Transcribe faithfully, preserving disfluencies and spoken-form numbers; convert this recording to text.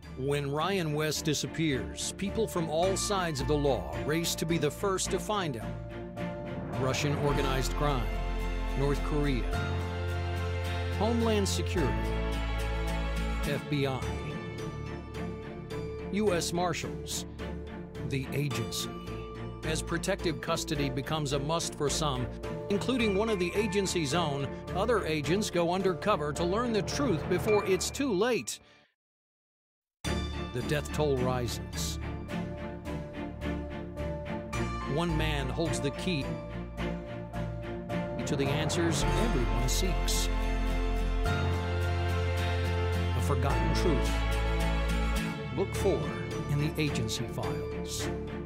When Ryan West disappears, people from all sides of the law race to be the first to find him. Russian organized crime, North Korea, Homeland Security, F B I, U S Marshals, the agency. As protective custody becomes a must for some, including one of the agency's own, other agents go undercover to learn the truth before it's too late. The death toll rises. One man holds the key to the answers everyone seeks. A forgotten truth. Look for in the agency files.